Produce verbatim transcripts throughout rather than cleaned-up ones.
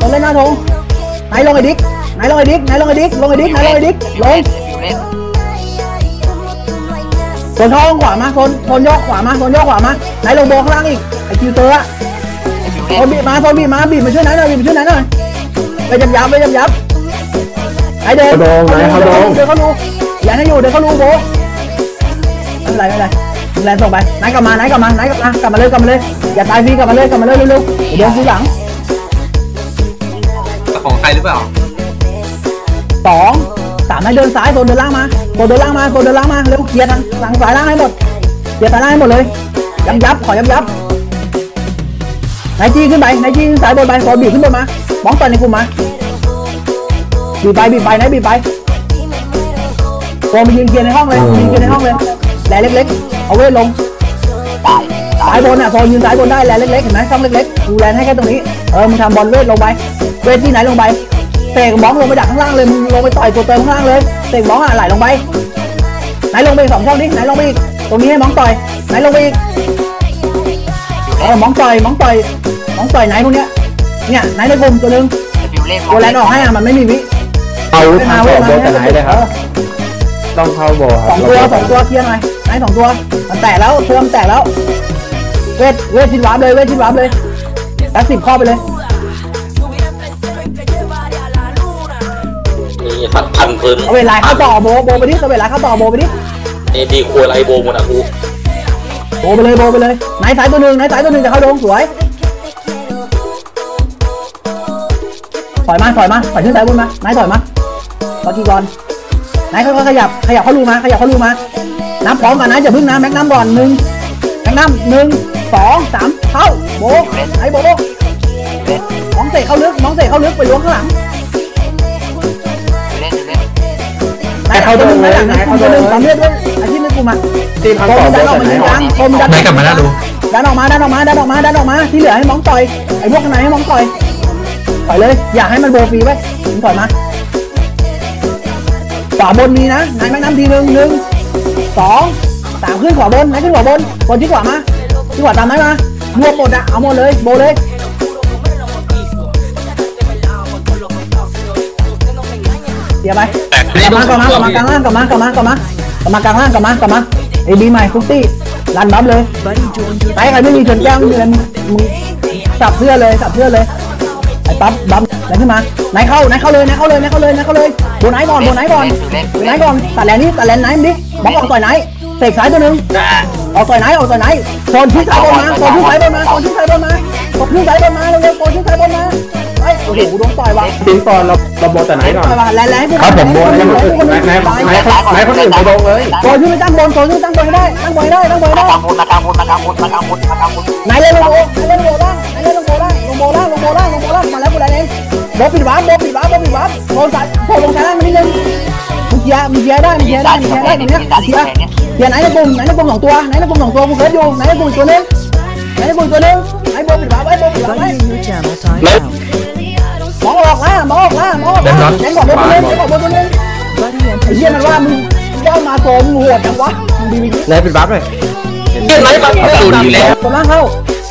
เล่นหน้าธงไหนลงไอ้ดิ๊กไหนลงไอ้ดิ๊กไหนลงไอ้ดิ๊กลงไอ้ดิ๊กไหนลงไอ้ดิ๊กลงโซนท้องขวามาโซนโซนย่อขวามาโซนย่อขวามาไหนลงโบข้างล่างอีกไอ้คิวเตอร์อะโซนบีบมาโซนบีบมาบีบมาช่วยไหนหน่อยบีบมาช่วยไหนหน่อยไปยับยับไปยับยับไอเดินเดินเขาดูเดินเขาดูอย่าให้อยู่เดินเขาดูโบไม่เป็นไรไม่เป็นไรแรงส่งไปไหนกลับมาไหนกลับมาไหนกลับมากลับมาเลยกลับมาเลยอย่าตายฟรีกลับมาเลยกลับมาเลยเร็วๆเดี๋ยวซื้อหลังของใครหรือเปล่าสองสามให้เดินซ้ายโซนเดินล่างมาโซนเดินล่างมาโซนเดินล่างมาเร็วเคลียร์ทางหลังสายล่างให้หมดเคลียร์สายล่างให้หมดเลยยับยับขอยับยับไหนจี้ขึ้นไปไหนจี้ขึ้นสายบนไปโซนบีบขึ้นบนมาบ้องต่อยในกลุ่มมาบีบไปบีบไปไหนบีบไปโซนไปยืนเคลียร์ในห้องเลยยืนเคลียร์ในห้องเลยแหล่เล็กๆเอาเวทลงสายบนอ่ะโซนยืนสายบนได้แหล่เล็กๆเห็นไหมช่องเล็กๆดูแลให้แค่ตรงนี้เออมึงทำบอลเวทลงไปเวทที่ไหนลงไปเตะบ้องลงไปดักข้างล่างเลยมึงลงไปต่อยตัวเติมข้างล่างเลยเตะบ้องอ่ะไหลลงไปไหนลงไปสองช่องนี้ไหนลงไปอีกตรงนี้ให้บ้องต่อยไหนลงไปอีกเออบ้องต่อยบ้องต่อยบ้องต่อยไหนพวกเนี้ยเนี่ยไหนในกลุ่มตัวนึงตัวแรงออกให้อ่ะมันไม่มีวิเอาทางโบแต่ไหนเลยครับต้องเข้าโบสองตัวสองตัวเคลียร์หน่อยไหนสองตัวมันแตกแล้วเชื่อมแตกแล้วเวทเวทชิดวาร์ปเลยเวทชิดวาร์ปเลยตัดสิบข้อไปเลยนี่พันพันพื้นเอาเวลาเข้าต่อโบโบไปดิเอาเวลาเข้าต่อโบไปดิเอดีควรไอโบหมดอ่ะกูโบไปเลยโบไปเลยไหนสายตัวหนึ่งไหนสายตัวหนึ่งจะเข้าโดงสวยถอยมาถอยมาถอยขึ้นสายบนมาไหนถอยมาตอกี้ก่อนไหนค่อยๆขยับขยับเข้ารูมาขยับเข้ารูมานับพร้อมกันนะอย่าพึ่งนะแม็กนัมก่อนหนึ่งแม็กนัมหนึ่งสองสามเข้าโบไหนโบโบมองเตะเข้าลึกมองเตะเข้าลึกไปล้วงข้างหลังไหนเข้าตัวหนึ่งไหนไหนเข้าตัวหนึ่งสามเลือดด้วยอาชีพนึกกูมาตีพังต่อดันออกมายิงกลางคมดันกลับมาแล้วดูดันออกมาดันออกมาดันออกมาดันออกมาที่เหลือให้มองต่อยไอ้พวกข้างในให้มองต่อยต่อยเลยอย่าให้มันโบฟรีไว้มึงต่อยมาขวาบนมีนะไหนแม็กนัมทีหนึ่งหนึ่งสองสามขึ้นขวาบนไหนขึ้นขวาบนบนที่ขวามาที่ขวาตามไหนมารวมหมดอะเอาหมดเลยโบเลยเดี๋ยวไปกลับมากลับมากลับมากลางล่างกลับมากลับมากลับมากลับมากลางล่างกลับมากลับมาไอ้บีใหม่ฟุตตี้รันบัฟเลยไปใครไม่มีชนแก้วมีอะไรมึงสับเสื้อเลยสับเสื้อเลยไอ้ปั๊บบัฟไหนขึ้นมาไหนเข้าไหนเข้าเลยไหนเข้าเลยไหนเข้าเลยไหนเข้าเลยโบไหนก่อนโบไหนก่อนโบไหนก่อนตัดแลนนี้ตัดแลนไหนดิบัฟออกต่อยไหนเตะสายตัวหนึ่งออกต่อยไหนออกต่อยไหนโซนที่สายบนมาโซนที่สายบนมาโซนที่สายบนมาโซนที่สายบนมาเร็วๆโซนที่สายบนมาไอ้โอ้โหโดนต่อยว่ะทิ้งก่อนเราเราโบแต่ไหนก่อนแลนแลนครับผมโบไหนไหนไหนไหนไหนคนอื่นไปโบเลยโซนที่ไม่ตั้งบนโซนที่ตั้งบนได้ตั้งบนได้ตั้งบนได้ตั้งบนมากลางบนมากลางบนมากลางบนมากลางบนไหนเล่นลงโบไหนเล่นลงโบล่างไหนเล่นลงโบล่างลงโบล่างลงโบล่างลงโบล่างมาแล้วกูได้เองโบปิดวาร์ปโบปิดวาร์ปโบปิดวาร์ปโซนสายโซนลงสายล่างมานิดนึงมึงเกียร์มึงเกียร์ได้มึงเกียร์ได้มึงเกียร์ได้ตรงนี้เกียร์เกียร์ไหนในกลุ่มไหนในกลุ่มสองตัวไหนในกลุ่มสองตัวกูเกิดอยู่ไหนในกลุ่มตัวนึงไหนในกลุ่มตัวนึงไหนโบปิดวาร์ปไว้โบปิดวาร์ปไว้มองออกนะมองออกนะมองออกนะเล่นก่อนโบตัวนึงเล่นก่อนโบตัวนึงไอ้เหี้ยมันว่ามึงเจ้ามาโซมหัวจังวะมึงดีวิไหนปิดวาร์ปเลยเล่นไรบัฟตูนอยู่แล้วตัวล่างเข้า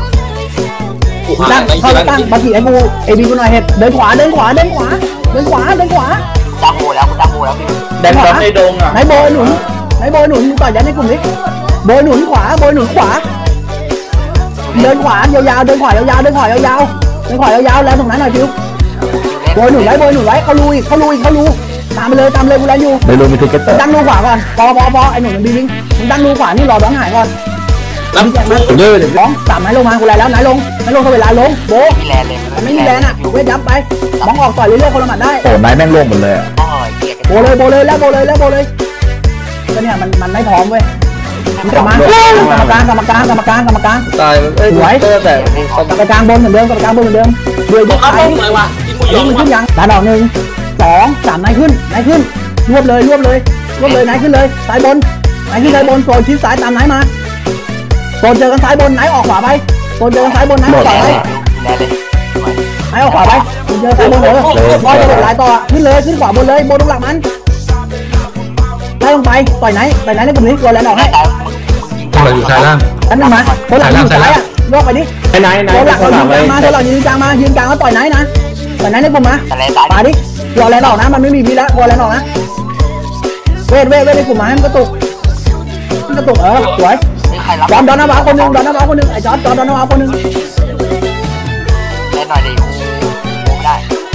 ตั้งเข้าตั้งบัฟตีไอ้กูไอ้บีกูหน่อยเห็ดเดินขวาเดินขวาเดินขวาเดินขวาเดินขวาตั้งโบแล้วตั้งโบแล้วเดินขวาในดงอ่ะไหนโบหนุนไหนโบหนุนต่อยันในกลุ่มนี้โบหนุนขวาโบหนุนขวาเดินขวายาวๆเดินขวายาวๆเดินขวายาวๆเดินขวายาวๆแล้วตรงนั้นหน่อยพิวโบหนุนไว้โบหนุนไว้เขาลุยเขาลุยเขาลุยตามไปเลยตามเลยกูแลอยู่ไม่รู้มีทิกเก็ตเตอร์ตั้งรูขวาก่อนพอพอพอไอ้หนุ่มมันบีบิงมึงตั้งรูขวานี่รอร้องหายก่อนน้ำมาเยอะเลยร้องสามไม้ลงมากูแลแล้วไหนลงไหนลงเขาเวลาลงโบมีแลนเลยไม่มีแลนอ่ะเวทยับไปมองออกต่อยเรื่อยๆคนละหมัดได้โอ้นายแม่งลงหมดเลยโบเลยโบเลยแล้วโบเลยแล้วโบเลยก็เนี่ยมันมันไม่พร้อมเว้ยกรรมการกรรมการกรรมการกรรมการตายสวยแต่กรรมการบนเหมือนเดิมกรรมการบนเหมือนเดิมเดือยยกไปมันขึ้นยังด่านออกหนึ่งสองสามนายขึ้นนายขึ้นรวบเลยรวบเลยรวบเลยนายขึ้นเลยสายบนนายขึ้นสายบนโซนชิดสายตามนายมาโซนเจอกันสายบนนายออกขวาไปโซนเจอกันสายบนนายออกขวาไปนายออกขวาไปเจอสายบนเลยบอลจะเป็นลายต่อขึ้นเลยขึ้นขวาบนเลยบนตรงหลังมันไล่ลงไปต่อยไหนต่อยไหนในกลุ่มนี้ตัวแลนออกให้เราอยู่สายล่างอันนึงมาคนหลังอยู่ซ้ายอ่ะโยกไปดิไหนไหนไหนตัวหลังเรายืนกลางมาตัวหลังยืนกลางมายืนกลางแล้วต่อยไหนนะต่แต่นั้นให้ผมมาแต่แลนซ้ายปาดิกลัวแรงออกนะมันไม่มีพีแล้วกลัวแรงออกนะเวทเวทเวทให้ผมมาให้มันกระตุกมันกระตุกเออสวยนี่ใครรับดอนดอนนะวะคนหนึ่งดอนนะวะคนหนึ่งไอ้จอร์ดดอนดอนนะวะคนหนึ่งแลนหน่อยดิกูไม่ได้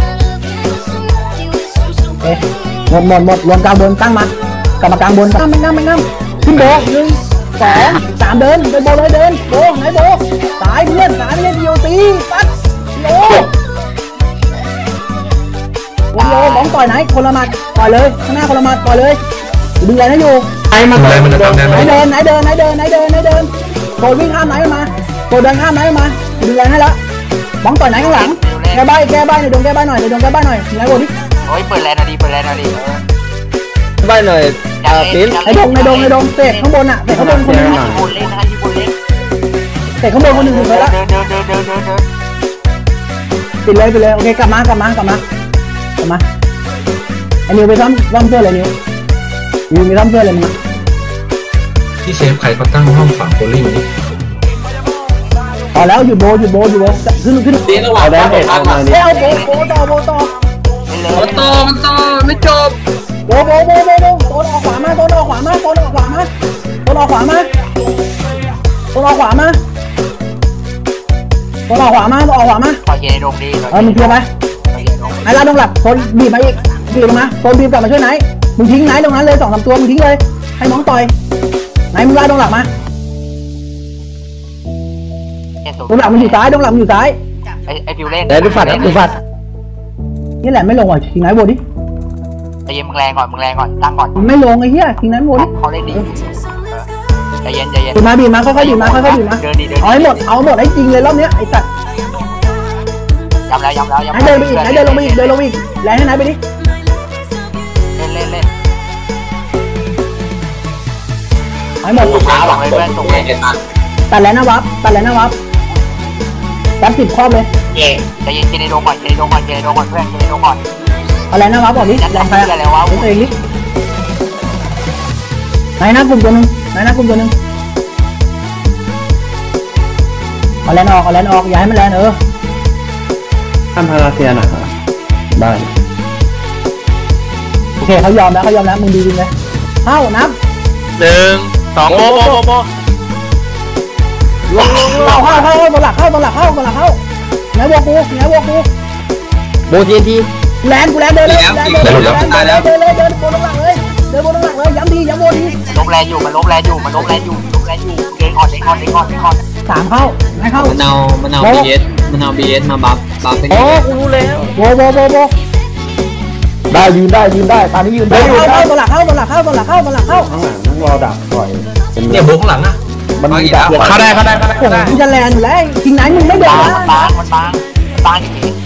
เอ๊ะหมดหมดหมดรวมกลางบนตั้งมากรรมการบนตั้งไม่นั่งไม่นั่งขึ้นโบหนึ่งสองสามเดินเดินโบเลยเดินโบไหนโบสายเพื่อนสายไม่ใช่ดีโอตีปัดโยโยบ้องต่อยไหนคนละหมัดต่อยเลยข้างหน้าคนละหมัดต่อยเลยดึงอะไรนะอยู่ไอ้มันเลยมันจะทำได้ไหไหมนเดินไหนเดินไหนเดินไหนเดินไหนเดินโกวิ่งข้ามไหนมาโกเดินข้ามไหนมาดึงอะไรให้ละบ้องต่อยไหนข้างหลังแก้ใบแก้ใบในดงแก้ใบหน่อยในดงแก้ใบหน่อยไหนโบดิโอ้ยเปิดแลนหน่อยดิเปิดแลนหน่อยดิใบหน่อยอยากปิ้เล่นนในดงในดงในดงเตะข้างบนอ่ะเตะข้างบนคนนึงให้ญี่ปุ่นเล่นให้ญี่ปุ่นเล่นเตะข้างบนคนนึงถึงไปละเดินเดินเดินเดินเดินเดินปิดเลยปิดเลยโอเคกลับมากลับมากลับมากลับมาไอ้นิวไปซ่อมซ่อมเสื้อเลยนิวนิวมีซ่อมเสื้อเลยมึงที่เชฟใครเขาตั้งห้องฝังโบลิ่งนี่พอแล้วหยุดโบหยุดโบหยุดโบขึ้นขึ้นเดี๋ยวระหว่างการทำมาเอ้เอาโบโบต่อโบต่อเล่นมันต่อมันต่อไม่จบโบโบโบโบโบโซนออกขวามาโซนออกขวามาโซนออกขวามาโซนออกขวามาโซนออกขวามาโซนออกขวามาโซนออกขวามาขอเย็นในดงดีเออมึงเคลียร์ไปไอ้ลาดงหลักโซนบีบมาอีกบีบลงมาโซนบีบกลับมาช่วยไหนมึงทิ้งไหนตรงนั้นเลยสองสามตัวมึงทิ้งเลยให้น้องต่อยไหนมึงลาดงหลักมาดงหลักมันอยู่ซ้ายดงหลักมันอยู่ซ้ายไอ้ไอ้ฟิวเล่นได้ดูฝัดดูฝัดนี่แหละไม่ลงว่ะทิ้งไหนโบดิใจเย็นมึงแรงก่อนมึงแรงก่อนตั้งก่อนไม่ลงไอ้เหี้ยทิ้งไหนโบดิเขาเล่นดีใจเย็นใจเย็นบีบมาบีบมาค่อยๆบีบมาค่อยๆบีบมาเดินดีเดินเอาให้หมดเอาหมดให้จริงเลยรอบเนี้ยไอ้สัตว์ย้ำแล้วย้ำแล้วย้ำไหนเดินไปอีกไหนเดินลงไปอีกเดินลงไปอีกแรงให้ไหนไปดิเล่นเล่นเล่นเอาให้หมดส่งเลยเพื่อนส่งเลยตัดแล้วนะวับตัดแล้วนะวับจับสิบครอบเลยใจเย็นเจนในดงก่อนเจนในดงก่อนเจนในดงก่อนเพื่อนเจนในดงก่อนเอาแล้วนะวับบอกดิแรงไปอะเฮ้ยตัวเองดิไหนนะกลุ่มตัวนึงไหนนะกลุ่มตัวนึงเอาแลนออกเอาแลนออกอย่าให้มันแลนเออทำพาราเซียน่ะได้โอเคเขายอมแล้วเขายอมแล้วมึงดีจริงเลยเข้านับหนึ่งสองโบโบโบโบเข้าเข้าเข้าบอลหลักเข้าบอลหลักเข้าบอลหลักเข้าไหนวัวกูไหนวัวกูโบทีนทีแลนกูแลนเดินเลยแลนเดินเลยเดินเลยเดินบนหลังเลยเดินบนหลังเลยย้ำดีย้ำโบดีลบแรงอยู่มันลบแรงอยู่มันลบแรงอยู่ลบแรงอยู่เดินก่อนเดินก่อนเดินก่อนเดินก่อนสามเข้าไหนเข้ามันเอามันเอาบีเอสมันเอาบีเอสมาบัฟบัฟเป็นโอ้กูรู้แล้วโบโบโบโบได้ยืนได้ยืนได้ตอนนี้ยืนได้เข้าเข้าบอลหลักเข้าบอลหลักเข้าบอลหลักเข้าบอลหลักเข้าข้างหลังต้องรอดักปล่อยเป็นเนี่ยโบข้างหลังอ่ะมันมีดักเข้าได้เข้าได้เข้าได้โอ้โหกูจะแลนอยู่แล้วจริงไหนมึงไม่เดินบางนะมันบางมันบางมันบางจริง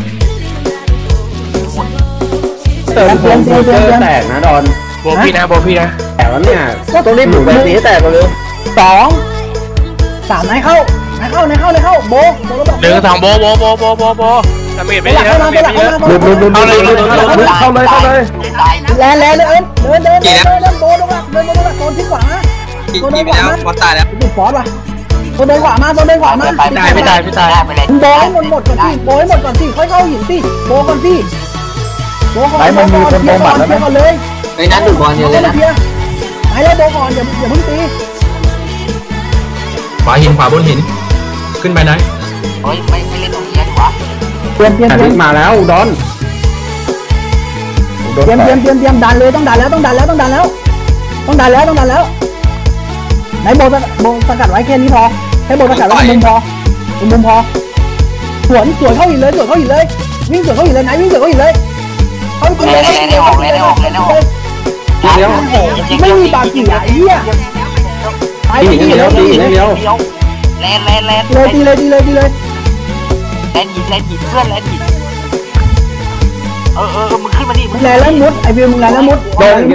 เติมผมเจอแตกนะดอนโบพี่นะโบพี่นะแตกแล้วเนี่ยต้องรีบหมุนไปสีแตกเร็วสองสามไหนเข้าไหนเข้าไหนเข้าไหนเข้าโบโบแล้วบอกหนึ่งสองโบโบโบโบโบโบดาเมจบไม่อลหได้ลักแล้เข้าว มาดาบเมอลจหลักไม่เข้าได้มาๆลุดลุดลุดลุดเข้าเลยเข้าเลยตายแลนแลนเลยเดินเดินเดินเดินเดินโบลงหลักเดินโบลงหลักโซนที่ขวาโซนเดินขวามาบอลตายแล้วติดฟอสว่ะโซนเดินขวามาโซนเดินขวามาไปเลยมึงโบให้หมดหมดก่อนสิโบให้หมดก่อนสิค่อยเข้าหินสิโบก่อนสิโบก่อนโบก่อนเทียก่อนเทียก่อนเลยไอ้นั่นดูดบอลเยอะเลยนะไหนเลยโบก่อนอย่าอย่าเพิ่งตีขวาหินขวาบนหินขึ้นไปไหนเฮ้ยไม่ไม่เล่นตรงนี้ดีกว่าเตรียมเตรียมแอเตรียริมกมาแล้วดอนเตรียมเตรียมเตรียมเตรียมดันเลยต้องดันแล้วต้องดันแล้วต้องดันแล้วต้องดันแล้วต้องดันแล้วไหนโบสโบสกัดไว้แค่นี้พอให้โบสกัดไว้มุมพอมุมพอสวนสวนเข้าหินเลยสวนเข้าหินเลยวิ่งสวนเข้าหินเลยไหนวิ่งสวนเข้าหินเลยเข้าหินเลยไม่มีปากกี่อ่ะไอ้เหี้ยไปตีตีเดียวตีเดียวแลนแลนแลนเลยตีเลยตีเลยตีเลยแลนหินแลนหินเพื่อนแลนหินเออเออมึงขึ้นมาดิมึงแลแล้วมุดไอวิวมึงแลแล้วมุดโดน